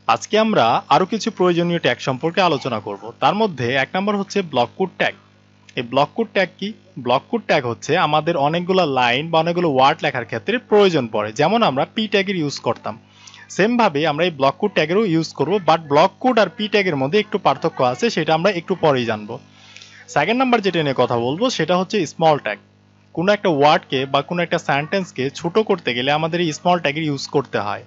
আজকে আমরা আরো কিছু প্রয়োজনীয় ট্যাগ সম্পর্কে আলোচনা করব। তার মধ্যে এক নম্বর হচ্ছে ব্লক কোড ট্যাগ। এই ব্লক কোড ট্যাগ কি? ব্লক কোড ট্যাগ হচ্ছে আমাদের অনেকগুলো লাইন বা অনেকগুলো ওয়ার্ড লেখার ক্ষেত্রে প্রয়োজন পড়ে, যেমন আমরা পি ট্যাগের ইউজ করতাম। সেম ভাবে আমরা এই ব্লক কোড ট্যাগেরও ইউজ করব, বাট ব্লক কোড আর পি ট্যাগের মধ্যে একটু পার্থক্য আছে, সেটা আমরা একটু পরেই জানবো। সেকেন্ড নাম্বার যেটা নিয়ে কথা বলবো সেটা হচ্ছে স্মল ট্যাগ। কোনো একটা ওয়ার্ডকে বা কোনো একটা সেন্টেন্সকে ছোট করতে গেলে আমাদের এই স্মল ট্যাগের ইউজ করতে হয়।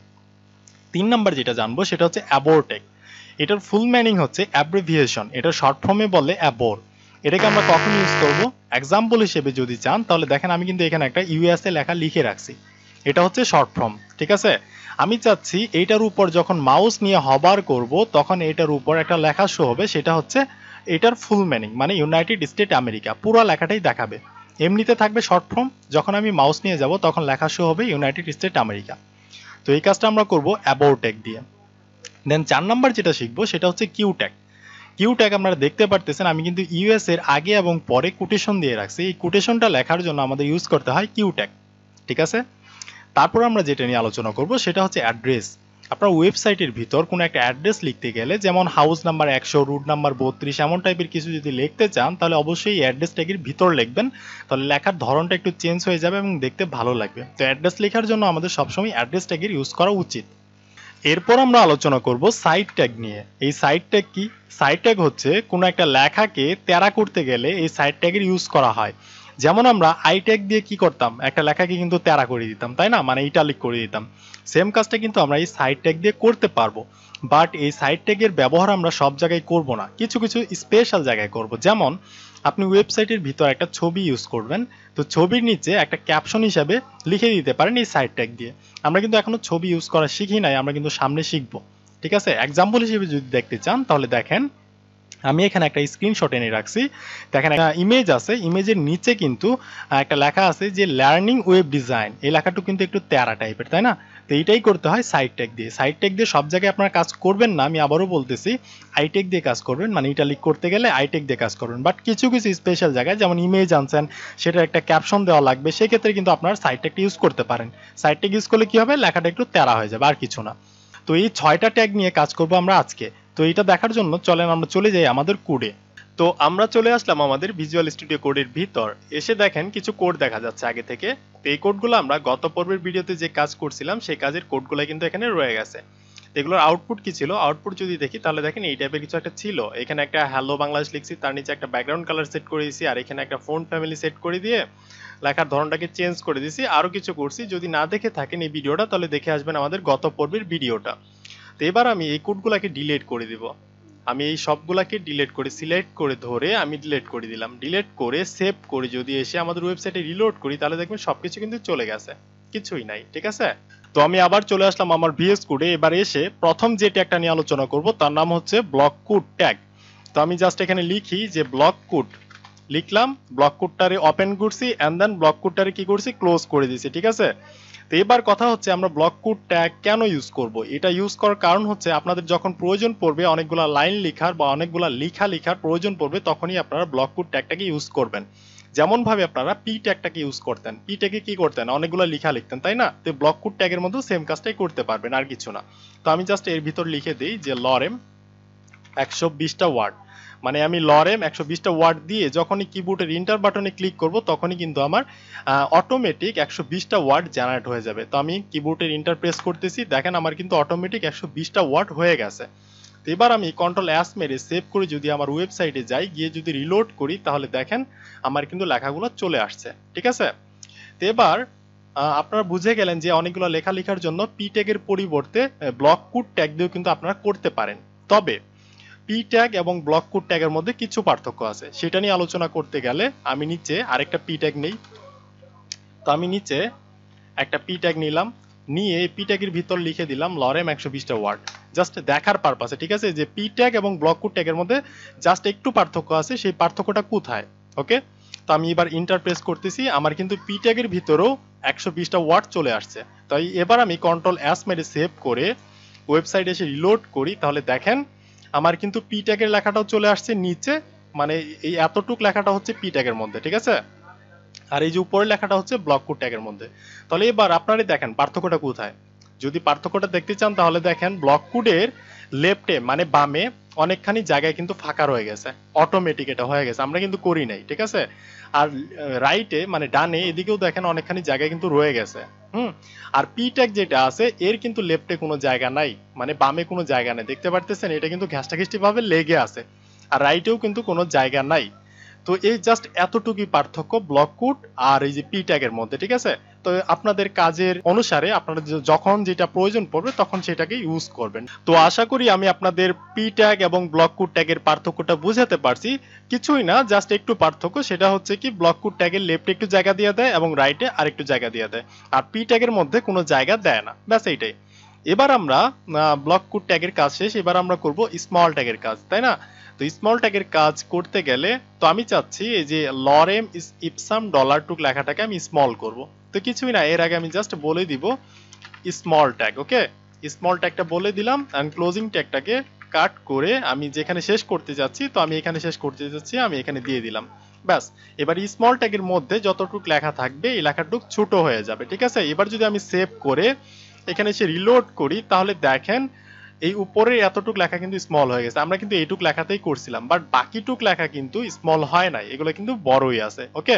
তিন নাম্বার যেটা জানবো সেটা হচ্ছে অ্যাবোর ট্যাগ। এটার ফুল মিনিং হচ্ছে অ্যাব্রিভিয়েশন, এটা শর্ট ফর্মে বলে অ্যাবোর। এটাকে আমরা কখন ইউজ করব? এক্সাম্পল হিসেবে যদি চান তাহলে দেখেন আমি কিন্তু এখানে একটা ইউএসএ লেখা লিখে রাখছি, এটা হচ্ছে শর্ট ফর্ম। ঠিক আছে, আমি চাচ্ছি এইটার উপর যখন মাউস নিয়ে হবার করব তখন এটার উপর একটা লেখা শো হবে, সেটা হচ্ছে এটার ফুল মিনিং, মানে ইউনাইটেড স্টেট আমেরিকা, পুরো লেখাটাই দেখাবে। এমনিতে থাকবে শর্ট ফর্ম, যখন আমি মাউস নিয়ে যাব তখন লেখা শো হবে ইউনাইটেড স্টেট আমেরিকা। তো এই কাজটা আমরা করব অ্যাবাউট ট্যাগ দিয়ে। দেন 4 নাম্বার যেটা শিখবো সেটা হচ্ছে কিউ ট্যাগ। কিউ ট্যাগ আপনারা দেখতে পারতেছেন আমি কিন্তু ইউএস এর আগে এবং পরে কোটেশন দিয়ে রাখছি। এই কোটেশনটা লেখার জন্য আমাদের ইউজ করতে হয় কিউ ট্যাগ। ঠিক আছে, তারপর আমরা যেটা নিয়ে আলোচনা করব সেটা হচ্ছে অ্যাড্রেস। আপনার ওয়েবসাইটের ভিতর কোনো একটা অ্যাড্রেস লিখতে গেলে, যেমন হাউস নাম্বার 100, রুট নাম্বার 32, এমন টাইপের কিছু যদি লিখতে চান তাহলে অবশ্যই এই অ্যাড্রেস ট্যাগের ভিতর লিখবেন, তাহলে লেখার ধরনটা একটু চেঞ্জ হয়ে যাবে এবং দেখতে ভালো লাগবে। তো অ্যাড্রেস লেখার জন্য আমাদের সবসময় অ্যাড্রেস ট্যাগের ইউজ করা উচিত। এরপর আমরা আলোচনা করব সাইড ট্যাগ নিয়ে। এই সাইড ট্যাগ কি? সাইড ট্যাগ হচ্ছে কোনো একটা লেখাকে তেরা করতে গেলে এই সাইড ট্যাগের ইউজ করা হয়। যেমন আমরা আই ট্যাগ দিয়ে কি করতাম, একটা লেখাকে কিন্তু তেরা করে দিতাম, তাই না, মানে ইটালিক করে দিতাম। সেম কাজটা কিন্তু আমরা এই সাইড ট্যাগ দিয়ে করতে পারবো, বাট এই সাইড ট্যাগের ব্যবহার আমরা সব জায়গায় করব না, কিছু কিছু স্পেশাল জায়গায় করব। যেমন আপনি ওয়েবসাইটের ভিতর একটা ছবি ইউজ করবেন, তো ছবির নিচে একটা ক্যাপশন হিসাবে লিখে দিতে পারেন এই সাইড ট্যাগ দিয়ে। আমরা কিন্তু এখনো ছবি ইউজ করা শিখি নাই, আমরা কিন্তু সামনে শিখবো। ঠিক আছে, এক্সাম্পল হিসেবে যদি দেখতে চান তাহলে দেখেন আমি এখানে একটা স্ক্রিনশট এনে রাখছি। দেখেন একটা ইমেজ আছে, ইমেজের নিচে কিন্তু একটা লেখা আছে যে লার্নিং ওয়েব ডিজাইন। এই লেখাটা কিন্তু একটু তেরা টাইপের, তাই না? তো এইটাই করতে হয় সাইড ট্যাগ দিয়ে। সাইড ট্যাগ দিয়ে সব জায়গায় আপনারা কাজ করবেন না, আমি আবারও বলতেছি, আই ট্যাগ দিয়ে কাজ করবেন, মানে ইটালিক করতে গেলে আই ট্যাগ দিয়ে কাজ করবেন। বাট কিছু কিছু স্পেশাল জায়গায় যেমন ইমেজ আনছেন, সেটার একটা ক্যাপশন দেওয়া লাগবে, সেক্ষেত্রে কিন্তু আপনারা সাইড ট্যাগটা ইউজ করতে পারেন। সাইড ট্যাগ ইউজ করলে কি হবে, লেখাটা একটু তেরা হয়ে যাবে, আর কিছু না। তো এই 6টা ট্যাগ নিয়ে কাজ করব আমরা আজকে। তো এটা দেখার জন্য চলেন আমরা চলে যাই আমাদের কোডে। তো আমরা চলে আসলাম আমাদের ভিজুয়াল স্টুডিও কোডের ভিতর। এসে দেখেন কিছু কোড দেখা যাচ্ছে আগে থেকে। তো এই কোডগুলো আমরা গত পর্বের ভিডিওতে যে কাজ করছিলাম সেই কাজের কোডগুলো কিন্তু এখানে রয়ে গেছে। এগুলোর আউটপুট কি ছিল? আউটপুট যদি দেখি তাহলে দেখেন এই টাইপের কিছু একটা ছিল। এখানে একটা হ্যালো বাংলাদেশ লিখছি, তার নিচে একটা ব্যাকগ্রাউন্ড কালার সেট করে দিয়েছি, আর এখানে একটা ফন্ট ফ্যামিলি সেট করে দিয়ে লেখার ধরনটাকে চেঞ্জ করে দিয়েছি, আরো কিছু করছি। যদি না দেখে থাকেন এই ভিডিওটা তাহলে দেখে আসবেন আমাদের গত পর্বের ভিডিওটা। তো এবার আমি এই কোডগুলোকে ডিলিট করে দিব। আমি এই সবগুলাকে ডিলিট করে সিলেক্ট করে ধরে আমি ডিলিট করে দিলাম। ডিলিট করে সেভ করে যদি এসে আমাদের ওয়েবসাইটে রিলোড করি তাহলে দেখবেন সবকিছু কিন্তু চলে গেছে, কিছুই নাই। ঠিক আছে, তো আমি আবার চলে আসলাম আমার ভিএস কোডে। এবার এসে প্রথম যে ট্যাগটা নিয়ে আলোচনা করব তার নাম হচ্ছে ব্লক কোড ট্যাগ। তো আমি জাস্ট এখানে লিখি যে ব্লক কোড, লিখলাম, ব্লক কোডটারে ওপেন করছি এন্ড দেন ব্লক কোডটারে কি করছি, ক্লোজ করে দিয়েছি। ঠিক আছে, তো এবার কথা হচ্ছে আমরা ব্লক কোড ট্যাগ কেন ইউজ করব। এটা ইউজ করার কারণ হচ্ছে আপনাদের যখন প্রয়োজন পড়বে অনেকগুলা লাইন লেখার বা অনেকগুলা লেখার প্রয়োজন পড়বে, তখনই আপনারা ব্লক কোড ট্যাগটাকে ইউজ করবেন। যেমন ভাবে আপনারা পি ট্যাগটাকে ইউজ করতেন, পি ট্যাগে কি করতেন, অনেকগুলো লেখা লিখতেন, তাই না? তো ব্লক কোড ট্যাগের মধ্যে সেম কাজটাই করতে পারবেন, আর কিছু না। তো আমি জাস্ট এর ভিতর লিখে দিই যে লরেম 120টা ওয়ার্ড, মানে আমি লরেম 120টা ওয়ার্ড দিয়ে যখনই কিবোর্ডের ইন্টার বাটনে ক্লিক করব তখনই কিন্তু আমার অটোমেটিক 120টা ওয়ার্ড জেনারেট হয়ে যাবে। তো আমি কিবোর্ডের ইন্টার প্রেস করতেছি, দেখেন আমার কিন্তু অটোমেটিক 120টা ওয়ার্ড হয়ে গেছে। তো এবার আমি কন্ট্রোল এস মেরে সেভ করে যদি আমার ওয়েবসাইটে যাই, গিয়ে যদি রিলোড করি তাহলে দেখেন আমার কিন্তু লেখাগুলো চলে আসছে। ঠিক আছে, তো এবার আপনারা বুঝে গেলেন যে অনেকগুলো লেখা লেখার জন্য পি ট্যাগের পরিবর্তে ব্লক কোড ট্যাগ দিয়েও কিন্তু আপনারা করতে পারেন। তবে পি ট্যাগ এবং ব্লক কোড ট্যাগের মধ্যে কিছু পার্থক্য আছে, সেটা নিয়ে আলোচনা করতে গেলে আমি নিচে আরেকটা পি ট্যাগ নেই। তো আমি নিচে একটা পি ট্যাগ নিলাম, নিয়ে এই পি ট্যাগের ভিতর লিখে দিলাম লরেম 120টা ওয়ার্ড, জাস্ট দেখার পারপাসে। ঠিক আছে, যে পি ট্যাগ এবং ব্লক কোড ট্যাগের মধ্যে জাস্ট একটু পার্থক্য আছে, সেই পার্থক্যটা কোথায়। ওকে, তো আমি এবার ইন্টার প্রেস করতেছি, আমার কিন্তু পি ট্যাগের ভিতরেও 120টা ওয়ার্ড চলে আসছে। তাই এবার আমি কন্ট্রোল এস মেরে সেভ করে ওয়েবসাইটে এসে রিলোড করি, তাহলে দেখেন আমার কিন্তু পি ট্যাগের লেখাটাও চলে আসছে নিচে, মানে এই এতটুক লেখাটা হচ্ছে পি ট্যাগের মধ্যে। ঠিক আছে, আর এই যে উপরের লেখাটা হচ্ছে ব্লক কোড ট্যাগের মধ্যে। তাহলে এবার আপনারাই দেখেন পার্থক্যটা কোথায়। যদি পার্থক্যটা দেখতে চান তাহলে দেখেন ব্লক কোডের লেফটে মানে বামে অনেকখানি জায়গায় কিন্তু ফাঁকা রয়ে গেছে, অটোমেটিক এটা হয়ে গেছে, আমরা কিন্তু করি নাই, ঠিক আছে। আর রাইটে মানে ডানে এদিকেও দেখেন অনেকখানি জায়গায় কিন্তু রয়ে গেছে। আর পি ট্যাগ যেটা আছে এর কিন্তু লেফটে কোনো জায়গা নাই, মানে বামে কোনো জায়গা নেই, দেখতে পারতেছেন এটা কিন্তু ঘেঁষটাঘেঁষটি ভাবে লেগে আছে। আর রাইটেও কিন্তু কোনো জায়গা নাই। তো এই জাস্ট এতটুকুই পার্থক্য ব্লক কোড আর এই যে পি ট্যাগের মধ্যে, ঠিক আছে। তো আপনাদের কাজের অনুসারে আপনারা যখন যেটা প্রয়োজন পড়বে তখন সেটাকে ইউজ করবেন। তো আশা করি আমি আপনাদের পি ট্যাগ এবং ব্লক কোড ট্যাগের পার্থক্যটা বুঝাতে পারছি। কিছুই না, জাস্ট একটু পার্থক্য, সেটা হচ্ছে কি ব্লক কোড ট্যাগের লেফটে একটু জায়গা দিয়ে দেয় এবং রাইটে আরেকটু জায়গা দিয়ে দেয়, আর পি ট্যাগের মধ্যে কোনো জায়গা দেয় না, ব্যাস এইটাই। এবার আমরা ব্লক কোড ট্যাগের কাজ শেষ, এবার আমরা করব স্মল ট্যাগের কাজ, তাই না। তো স্মল ট্যাগের কাজ করতে গেলে তো আমি চাচ্ছি এই যে লরেম ইপসাম ডলার টুক লেখাটাকে আমি স্মল করব। তো কিছুই না, এর আগে আমি জাস্ট বলে দিব স্মল ট্যাগ। ওকে, স্মল ট্যাগটা বলে দিলাম এন্ড ক্লোজিং ট্যাগটাকে কাট করে আমি যেখানে শেষ করতে যাচ্ছি, তো আমি এখানে শেষ করতে যাচ্ছি, আমি এখানে দিয়ে দিলাম, ব্যাস। এবার স্মল ট্যাগের মধ্যে যতটুক লেখা থাকবে এই লেখাটুক ছোট হয়ে যাবে, ঠিক আছে। এবার যদি আমি সেভ করে এখানে এসে রিলোড করি তাহলে দেখেন এই উপরে এতটুক লেখা কিন্তু স্মল হয়ে গেছে, আমরা কিন্তু এইটুক লেখাতেই করছিলাম, বাট বাকিটুক লেখা কিন্তু স্মল হয় নাই, এগুলো কিন্তু বড়ই আছে। ওকে,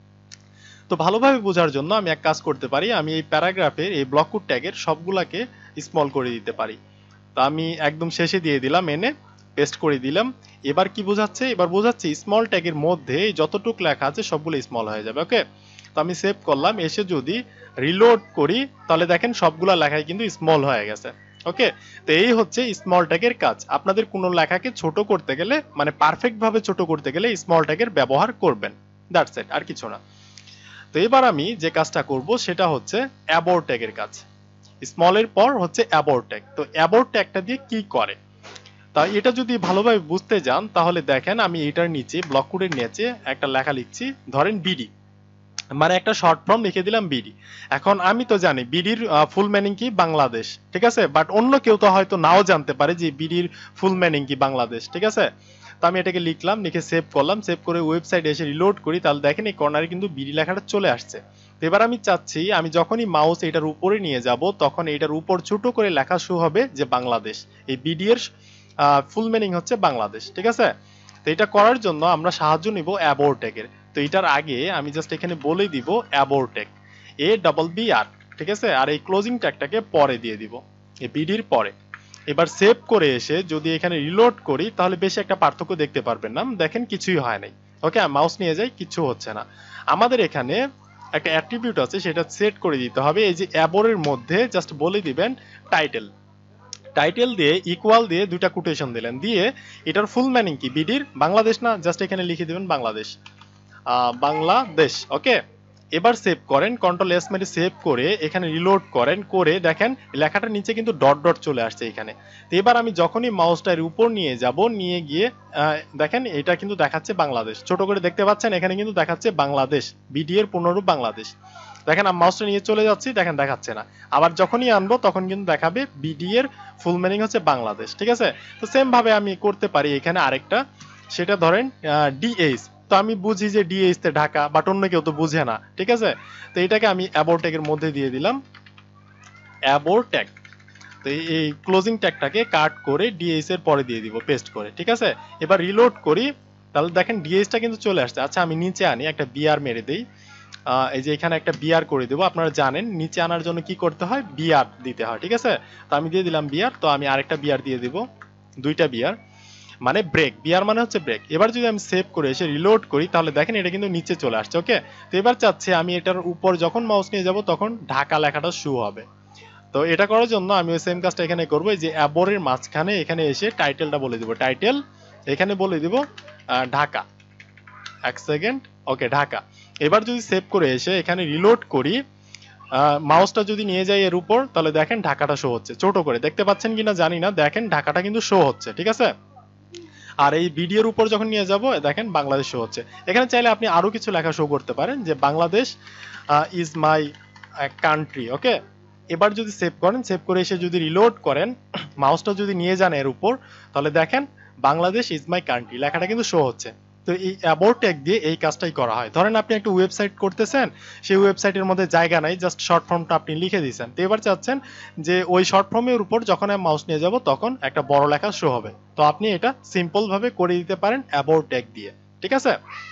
তো ভালোভাবে বোঝার জন্য আমি এক কাজ করতে পারি, আমি এই প্যারাগ্রাফের এই ব্লক কোড ট্যাগের সবগুলাকে স্মল করে দিতে পারি। তো আমি একদম শেষে দিয়ে দিলাম, এনে পেস্ট করে দিলাম। এবার কি বোঝাচ্ছে, এবার বোঝাচ্ছে স্মল ট্যাগের মধ্যে যতটুক লেখা আছে সবগুলো স্মল হয়ে যাবে। ওকে, তো আমি সেভ করলাম, এসে যদি রিলোড করি তাহলে দেখেন সবগুলা লেখাই কিন্তু স্মল হয়ে গেছে। ওকে, তো এই হচ্ছে স্মল ট্যাগের কাজ। আপনাদের কোনো লেখাকে ছোট করতে গেলে মানে পারফেক্ট ভাবে ছোট করতে গেলে স্মল ট্যাগের ব্যবহার করবেন, দ্যাটস ইট, আর কিছু না। তো এবার আমি যে কাজটা করব সেটা হচ্ছে অ্যাবোর্ট ট্যাগের কাজ। স্মলের পর হচ্ছে অ্যাবোর্ট ট্যাগ। তো অ্যাবোর্ট ট্যাগটা দিয়ে কি করে, তা এটা যদি ভালোভাবে বুঝতে যান তাহলে দেখেন আমি এটার নিচে ব্লক কোডের নিচে একটা লেখা লিখছি, ধরেন বিডি, মানে একটা শর্ট ফর্ম লিখে দিলাম বিডি। এখন আমি তো জানি বিডির ফুল মিনিং কি বাংলাদেশ, ঠিক আছে, বাট অন্য কেউ তো হয়তো নাও জানতে পারে যে বিডির ফুল মিনিং কি বাংলাদেশ, ঠিক আছে। তো আমি এটাকে লিখলাম, লিখে সেভ করলাম, সেভ করে ওয়েবসাইটে এসে রিলোড করি, তাহলে দেখেন এই কর্নারে কিন্তু বিডি লেখাটা চলে আসছে। তো এবার আমি চাচ্ছি আমি যখনই মাউস এটার উপরে নিয়ে যাব তখন এটার উপর ছোট করে লেখা শুরু হবে যে বাংলাদেশ, এই বিডি এর ফুল মিনিং হচ্ছে বাংলাদেশ, ঠিক আছে। তো এটা করার জন্য আমরা সাহায্য নিব অ্যাবোর্ট ট্যাগের। তো এটার আগে আমি জাস্ট এখানে বলে দিব অ্যাবোর্ট ট্যাগ, ABBR, ঠিক আছে। আর এই ক্লোজিং ট্যাগটাকে পরে দিয়ে দিব, এই বিডির পরে। এবার সেভ করে এসে যদি এখানে রিলোড করি তাহলে বেশি একটা পার্থক্য দেখতে পারবেন না, দেখেন কিছুই হয় নাই। ওকে, মাউস নিয়ে যাই, কিছু হচ্ছে না। আমাদের এখানে একটা অ্যাট্রিবিউট আছে, সেটা সেট করে দিতে হবে। এই যে অ্যাবোরের মধ্যে জাস্ট বলে দিবেন টাইটেল, টাইটেল দিয়ে ইকুয়াল দিয়ে দুইটা কোটেশন দিলেন, দিয়ে এটার ফুল মিনিং কি বিডির বাংলাদেশ না, জাস্ট এখানে লিখে দিবেন বাংলাদেশ, বাংলাদেশ। ওকে, এবার সেভ করেন, কন্ট্রোল এস মেরে সেভ করে এখানে রিলোড করেন, করে দেখেন লেখাটার নিচে কিন্তু ডট ডট চলে আসছে এখানে। তো এবার আমি যখনই মাউসটার উপর নিয়ে যাব, নিয়ে গিয়ে দেখেন এটা কিন্তু দেখাচ্ছে বাংলাদেশ, ছোট করে দেখতে পাচ্ছেন এখানে কিন্তু দেখাচ্ছে বাংলাদেশ, বিডি এর পূর্ণরূপ বাংলাদেশ। দেখেন আমি মাউসটা নিয়ে চলে যাচ্ছি, দেখেন দেখাচ্ছে না। আবার যখনই আনবো তখন কিন্তু দেখাবে বিডি এর ফুল মিনিং হচ্ছে বাংলাদেশ, ঠিক আছে। তো সেম ভাবে আমি করতে পারি এখানে আরেকটা, সেটা ধরেন ডিএইচ। তো আমি বুঝি যে ডিএইচ তে ঢাকা, বাট অন্য কেউ তো বুঝে না, ঠিক আছে। তো এটাকে আমি অ্যাবোর্ট ট্যাগের মধ্যে দিয়ে দিলাম অ্যাবোর্ট ট্যাগ। তো এই ক্লোজিং ট্যাগটাকে কাট করে ডিএইচ এর পরে দিয়ে দিব পেস্ট করে, ঠিক আছে। এবার রিলোড করি, তাহলে দেখেন ডিএইচটা কিন্তু চলে আসছে। আচ্ছা আমি নিচে আনি, একটা বিআর মেরে দেই, এই যে এখানে একটা বিআর করে দেবো। আপনারা জানেন নিচে আনার জন্য কি করতে হয়, বিআর দিতে হয়, ঠিক আছে। তো আমি দিয়ে দিলাম বিআর, তো আমি আরেকটা বিআর দিয়ে দিব, দুইটা বিআর, মানে ব্রেক, বিআর মানে হচ্ছে ব্রেক। এবার যদি আমি সেভ করে এসে রিলোড করি তাহলে দেখেন এটা কিন্তু নিচে চলে আসছে। ওকে, তো এবার চাচ্ছি আমি এটার উপর যখন মাউস নিয়ে যাব তখন ঢাকা লেখাটা শো হবে। তো এটা করার জন্য আমি ওই সেম কাজটা এখানে করবো, যে অ্যাবোরের মাঝখানে এখানে এসে টাইটেলটা বলে দিব, টাইটেল এখানে বলে দিব ঢাকা, এক সেকেন্ড, ওকে ঢাকা। এবার যদি সেভ করে এসে এখানে রিলোড করি, মাউসটা যদি নিয়ে যাই এর উপর তাহলে দেখেন ঢাকাটা শো হচ্ছে, ছোট করে দেখতে পাচ্ছেন কিনা জানি না, দেখেন ঢাকাটা কিন্তু শো হচ্ছে, ঠিক আছে। আর এই ভিডিওর উপর যখন নিয়ে যাব দেখেন বাংলাদেশ শো হচ্ছে। এখানে চাইলে আপনি আরো কিছু লেখা শো করতে পারেন, যে Bangladesh is my country. Okay, এবার যদি সেভ করেন, সেভ করে এসে যদি রিলোড করেন, মাউসটা যদি নিয়ে যান এর উপর তাহলে দেখেন বাংলাদেশ ইজ মাই কান্ট্রি লেখাটা কিন্তু শো হচ্ছে। তো এই অ্যাবাউট ট্যাগ দিয়ে এই কাজটাই করা হয়। ধরেন আপনি একটা ওয়েবসাইট করতেছেন, সেই ওয়েবসাইটের মধ্যে জায়গা নাই, জাস্ট শর্ট ফর্মটা আপনি লিখে দিয়েছেন। তো এবার চাচ্ছেন যে ওই শর্ট ফর্মের উপর যখন আমি মাউস নিয়ে যাব তখন একটা বড় লেখা শো হবে। তো আপনি এটা সিম্পল ভাবে করে দিতে পারেন অ্যাবাউট ট্যাগ দিয়ে। ঠিক আছে?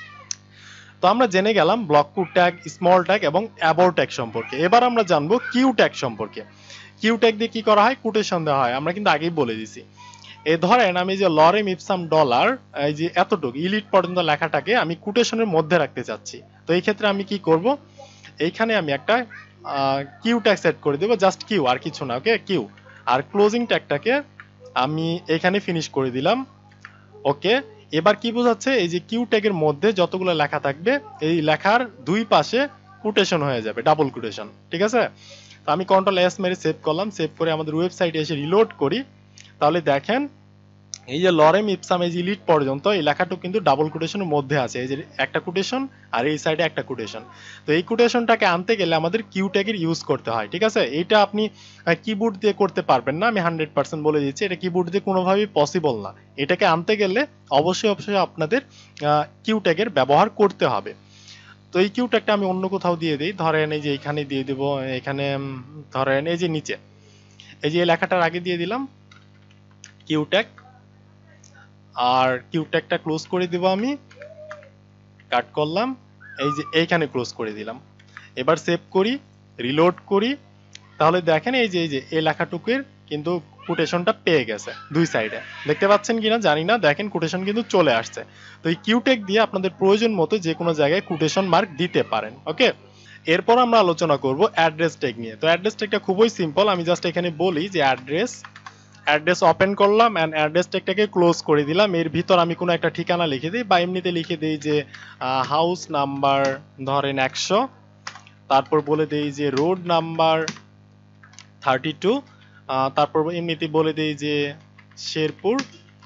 তো আমরা জেনে গেলাম block code tag, small tag এবং অ্যাবাউট ট্যাগ সম্পর্কে। এবার আমরা জানবো কিউ ট্যাগ সম্পর্কে। কিউ ট্যাগ দিয়ে কি করা হয়? কোটেশন দেওয়া হয়, আমরা কিন্তু আগেই বলে দিছি। এই ধরেন আমি যে লরেম ইপসাম ডলার, এই যে এতটুকু ইলিট পর্যন্ত লেখাটাকে আমি কোটেশনের মধ্যে রাখতে চাচ্ছি। তো এই ক্ষেত্রে আমি কি করব? এইখানে আমি একটা কিউ ট্যাগ সেট করে দেব, জাস্ট কিউ, আর কিছু না। ওকে, কিউ। আর ক্লোজিং ট্যাগটাকে আমি এখানে ফিনিশ করে দিলাম। ওকে, এবার কি বোঝাচ্ছে? এই যে কিউ ট্যাগের মধ্যে যতগুলো লেখা থাকবে এই লেখার দুই পাশে কোটেশন হয়ে যাবে, ডাবল কোটেশন। ঠিক আছে? তো আমি কন্ট্রোল এস মেরে সেভ করলাম। সেভ করে আমাদের ওয়েবসাইটে এসে রিলোড করি। তাহলে দেখেন এই যে লরেম ইপসাম এই যে ইলিট পর্যন্ত এই লেখাটুকু কিন্তু ডাবল কোটেশনের মধ্যে আছে। এই যে একটা কোটেশন আর এই সাইডে একটা কোটেশন। তো এই কোটেশনটাকে আনতে গেলে আমাদের কিউ ট্যাগের ইউজ করতে হয়। ঠিক আছে? এইটা আপনি কিবোর্ড দিয়ে করতে পারবেন না, আমি 100% বলে দিচ্ছি। এটা কিবোর্ড দিয়ে কোনোভাবেই পসিবল না। এটাকে আনতে গেলে অবশ্যই অবশ্যই আপনাদের কিউ ট্যাগের ব্যবহার করতে হবে। তো এই কিউ ট্যাগটা আমি অন্য কোথাও দিয়ে দিই। ধরেন এই যে এখানে দিয়ে দেব, এখানে ধরেন এই যে নিচে এই যে লেখাটার আগে দিয়ে দিলাম কিউ ট্যাগ। আর কিউ ট্যাগটা ক্লোজ করে দিব, আমি কাট করলাম, এই যে এইখানে ক্লোজ করে দিলাম। এবার সেভ করি, রিলোড করি। তাহলে দেখেন এই যে এই লেখাটুকুর কিন্তু কোটেশনটা পেয়ে গেছে দুই সাইডে। দেখতে পাচ্ছেন কিনা জানি না, দেখেন কোটেশন কিন্তু চলে আসছে। তো এই কিউ ট্যাগ দিয়ে আপনাদের প্রয়োজন মতো যে কোনো জায়গায় কোটেশন মার্ক দিতে পারেন। ওকে, এরপর আমরা আলোচনা করব অ্যাড্রেস ট্যাগ নিয়ে। তো অ্যাড্রেস ট্যাগটা খুবই সিম্পল, আমি জাস্ট এখানে বলি যে অ্যাড্রেস ওপেন করলাম এন্ড অ্যাড্রেস ট্যাগটাকে ক্লোজ করে দিলাম। এর ভিতর আমি কোনো একটা ঠিকানা লিখে দিই বা এমনিতে লিখে দিই যে হাউস নাম্বার ধরেন 100, তারপর বলে দিই যে রোড নাম্বার 32, তারপর এমনিতে বলে দিই যে শেরপুর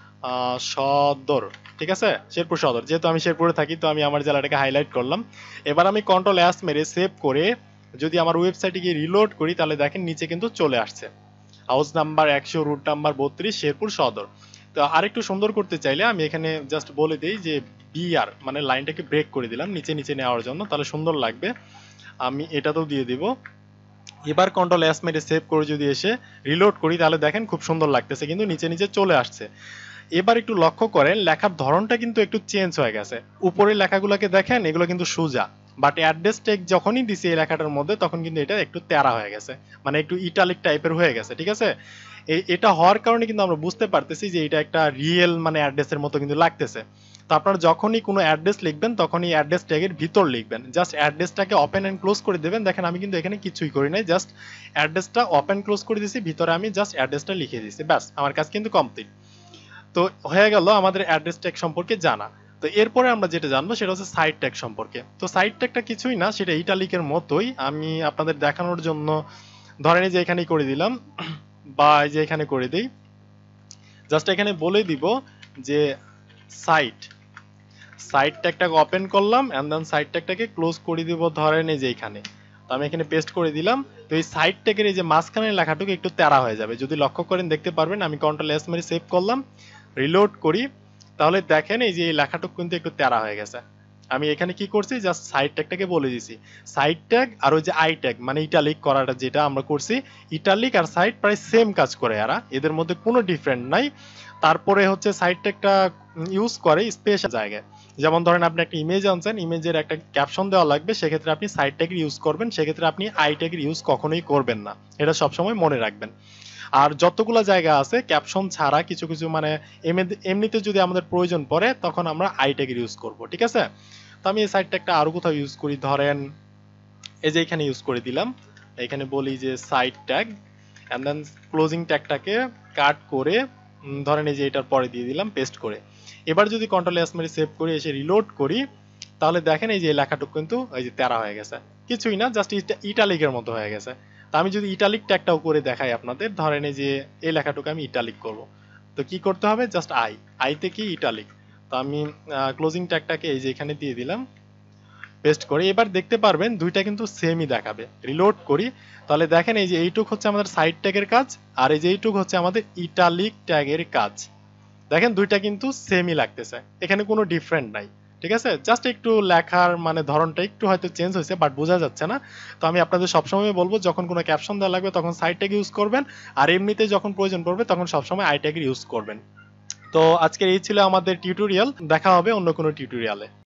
সদর। ঠিক আছে? শেরপুর সদর, যেহেতু আমি শেরপুরে থাকি তো আমি আমার জেলাটাকে হাইলাইট করলাম। এবার আমি কন্ট্রোল এস মেরে সেভ করে যদি আমার ওয়েবসাইটে গিয়ে রিলোড করি তাহলে দেখেন নিচে কিন্তু চলে আসছে house number 100, route number 32, Sherpur Sadar. তো আরেকটু সুন্দর করতে চাইলে আমি এখানে জাস্ট বলে দিই যে বিআর, মানে লাইনটাকে ব্রেক করে দিলাম নিচে নিচে নেওয়ার জন্য, তাহলে সুন্দর লাগবে। আমি এটাতেও দিয়ে দিব। এবার কন্ট্রোল এস মেরে সেভ করে যদি এসে রিলোড করি তাহলে দেখেন খুব সুন্দর লাগতেছে, কিন্তু নিচে নিচে চলে আসছে। এবার একটু লক্ষ্য করেন লেখার ধরনটা কিন্তু একটু চেঞ্জ হয়ে গেছে। উপরের লেখাগুলোকে দেখেন এগুলো কিন্তু সোজা, বাট অ্যাড্রেস ট্যাগ যখনই দিছি এই লেখাটার মধ্যে তখন কিন্তু এটা একটু তেড়া হয়ে গেছে, মানে একটু ইটালিক টাইপের হয়ে গেছে। ঠিক আছে? এটা হওয়ার কারণে কিন্তু আমরা বুঝতে পারতেছি যে এটা একটা রিয়েল মানে অ্যাড্রেসের মতো কিন্তু লাগতেছে। তো আপনারা যখনই কোনো অ্যাড্রেস লিখবেন তখনই অ্যাড্রেস ট্যাগের ভিতর লিখবেন, জাস্ট অ্যাড্রেসটাকে ওপেন এন্ড ক্লোজ করে দেবেন। দেখেন আমি কিন্তু এখানে কিছুই করি নাই, জাস্ট অ্যাড্রেসটা ওপেন ক্লোজ করে দিয়েছি, ভিতরে আমি জাস্ট অ্যাড্রেসটা লিখে দিয়েছি, ব্যাস আমার কাজ কিন্তু কমপ্লিট। তো হয়ে গেল আমাদের অ্যাড্রেস ট্যাগ সম্পর্কে জানা। তো এরপরে আমরা যেটা জানবো সেটা হচ্ছে সাইট ট্যাগ সম্পর্কে। তো সাইট ট্যাগটা কিছুই না, সেটা ইটালিকের মতোই। আমি আপনাদের দেখানোর জন্য ধরেন যে এখানেই করে দিলাম বা এই যে এখানে করে দিই, জাস্ট এখানে বলে দিব যে সাইট ট্যাগটাকে ওপেন করলাম এন্ড দেন সাইট ট্যাগটাকে ক্লোজ করে দিব ধরেন এই যে এখানে। তো আমি এখানে পেস্ট করে দিলাম। তো এই সাইট ট্যাগের এই যে মাঝখানের লেখাটুকু একটু তেড়া হয়ে যাবে, যদি লক্ষ্য করেন দেখতে পারবেন। আমি কন্ট্রোল এস মেরে সেভ করলাম, রিলোড করি, তাহলে দেখেন এই যে এই লেখাটুকু কিন্তু একটু তেড়া হয়ে গেছে। আমি এখানে কি করছি, জাস্ট সাইট ট্যাগটাকে বলে দিছি। সাইট ট্যাগ আর ওই যে আই ট্যাগ মানে ইটালিক করাটা যেটা আমরা করছি, ইটালিক আর সাইট প্রায় সেম কাজ করে, এদের মধ্যে কোনো ডিফারেন্ট নাই। তারপরে হচ্ছে সাইট ট্যাগটা ইউজ করে স্পেশাল জায়গায়, যেমন ধরেন আপনি একটা ইমেজ আনছেন, ইমেজের একটা ক্যাপশন দেওয়া লাগবে, সেক্ষেত্রে আপনি সাইট ট্যাগের ইউজ করবেন, সেক্ষেত্রে আপনি আই ট্যাগের ইউজ কখনোই করবেন না, এটা সবসময় মনে রাখবেন। আর যতগুলো জায়গা আছে ক্যাপশন ছাড়া কিছু কিছু মানে এমনিতে যদি আমাদের প্রয়োজন পড়ে তখন আমরা আই ট্যাগের ইউজ করব। ঠিক আছে? তো আমি এই সাইট ট্যাগটা আরো কোথাও ইউজ করি, ধরেন এই যে এখানে ইউজ করে দিলাম। এখানে বলি যে cite tag and then closing ট্যাগটাকে কাট করে ধরেন এই যে এটার পরে দিয়ে দিলাম পেস্ট করে। এবার যদি কন্ট্রোল এস মেরে সেভ করে এসে রিলোড করি তাহলে দেখেন এই যে লেখাটুকু কিন্তু এই যে তেড়া হয়ে গেছে, কিছুই না, জাস্ট ইটালিকের মতো হয়ে গেছে। তো আমি যদি ইটালিক ট্যাগটাও করে দেখাই আপনাদের, ধরেন এই যে এই লেখাটুকু আমি ইটালিক করব, তো কি করতে হবে, জাস্ট আইতে কি ইটালিক। তো আমি ক্লোজিং ট্যাগটাকে এই যে এখানে দিয়ে দিলাম, পেস্ট করে। এবার দেখতে পারবেন দুইটা কিন্তু সেমই দেখাবে। রিলোড করি তাহলে দেখেন এই যে এইটুক হচ্ছে আমাদের সাইড ট্যাগের কাজ আর এই যে এইটুক হচ্ছে আমাদের ইটালিক ট্যাগের কাজ। দেখেন দুইটা কিন্তু সেমই লাগতেছে, এখানে কোনো ডিফারেন্ট নাই। ঠিক আছে, জাস্ট একটু লেখার মানে ধরনটা একটু হয়তো চেঞ্জ হয়েছে, বাট বোঝা যাচ্ছে না। তো আমি আপনাদের সবসময় বলবো যখন কোনো ক্যাপশন দেওয়া লাগবে তখন সাইড ট্যাগ ইউজ করবেন, আর এমনিতে যখন প্রয়োজন পড়বে তখন সবসময় আই ট্যাগের ইউজ করবেন। তো আজকের এই ছিল আমাদের টিউটোরিয়াল, দেখা হবে অন্য কোনো টিউটোরিয়ালে।